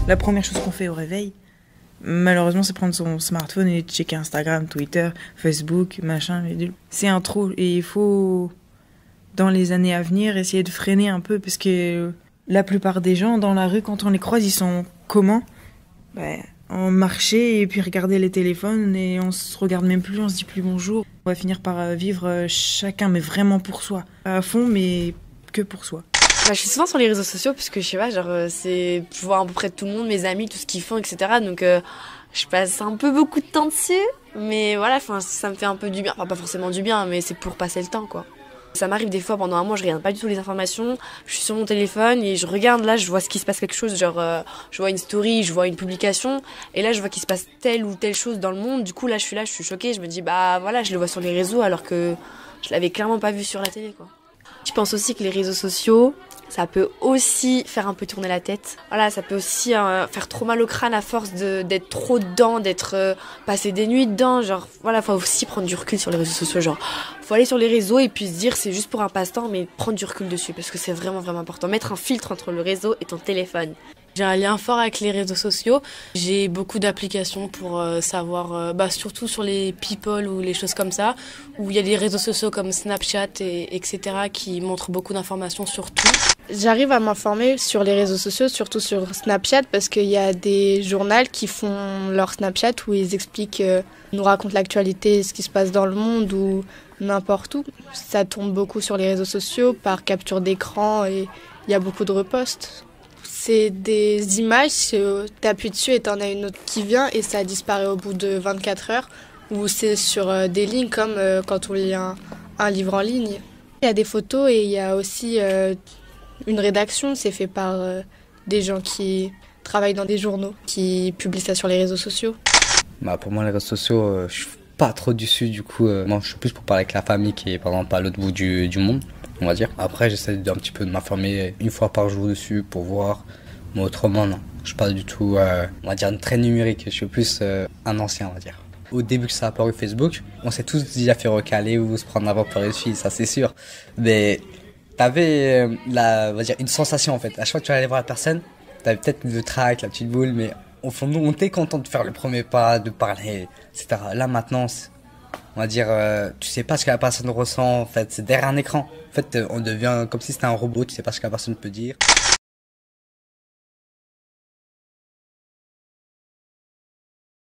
La première chose qu'on fait au réveil, malheureusement, c'est prendre son smartphone et checker Instagram, Twitter, Facebook, machin. C'est un trop. Et il faut, dans les années à venir, essayer de freiner un peu parce que la plupart des gens dans la rue, quand on les croise, ils sont comment? On marchait et puis regarder les téléphones et on se regarde même plus, on se dit plus bonjour. On va finir par vivre chacun, mais vraiment pour soi. À fond, mais que pour soi. Je suis souvent sur les réseaux sociaux parce que je sais pas, c'est pour voir à peu près tout le monde, mes amis, tout ce qu'ils font, etc. Donc je passe un peu beaucoup de temps dessus, mais voilà, ça me fait un peu du bien. Enfin, pas forcément du bien, mais c'est pour passer le temps, quoi. Ça m'arrive des fois pendant un mois, je regarde pas du tout les informations, je suis sur mon téléphone et je regarde, là je vois ce qui se passe quelque chose, je vois une story, je vois une publication et là je vois qu'il se passe telle ou telle chose dans le monde. Du coup là je suis choquée, je me dis bah voilà, je le vois sur les réseaux alors que je l'avais clairement pas vu sur la télé, quoi. Je pense aussi que les réseaux sociaux, ça peut aussi faire un peu tourner la tête. Voilà, ça peut aussi faire trop mal au crâne à force d'être trop dedans, d'être passé des nuits dedans. Voilà, faut aussi prendre du recul sur les réseaux sociaux. Faut aller sur les réseaux et puis se dire c'est juste pour un passe-temps, mais prendre du recul dessus parce que c'est vraiment vraiment important. Mettre un filtre entre le réseau et ton téléphone. J'ai un lien fort avec les réseaux sociaux. J'ai beaucoup d'applications pour savoir, surtout sur les people ou les choses comme ça, où il y a des réseaux sociaux comme Snapchat etc. qui montrent beaucoup d'informations sur tout. J'arrive à m'informer sur les réseaux sociaux, surtout sur Snapchat, parce qu'il y a des journaux qui font leur Snapchat où ils expliquent, nous racontent l'actualité, ce qui se passe dans le monde ou n'importe où. Ça tombe beaucoup sur les réseaux sociaux par capture d'écran et il y a beaucoup de reposts. C'est des images, t'appuies dessus et t'en as une autre qui vient et ça disparaît au bout de 24 heures. Ou c'est sur des lignes comme quand on lit un livre en ligne. Il y a des photos et il y a aussi une rédaction, c'est fait par des gens qui travaillent dans des journaux, qui publient ça sur les réseaux sociaux. Pour moi, les réseaux sociaux, je suis pas trop dessus, du coup, moi je suis plus pour parler avec la famille qui est par exemple à l'autre bout du monde. On va dire. Après, j'essaie d'un petit peu de m'informer une fois par jour dessus pour voir. Mais autrement, non. Je suis pas du tout, on va dire, très numérique. Je suis plus un ancien, on va dire. Au début que ça a apparu Facebook, on s'est tous déjà fait recaler ou se prendre avant pour les filles, ça c'est sûr. Mais t'avais, on va dire, une sensation en fait. À chaque fois que tu allais voir la personne, t'avais peut-être le trac, la petite boule, mais au fond de nous, on était content de faire le premier pas, de parler, etc. Là maintenant, on va dire, tu sais pas ce que la personne ressent, en fait, c'est derrière un écran. En fait, on devient comme si c'était un robot, tu sais pas ce que la personne peut dire.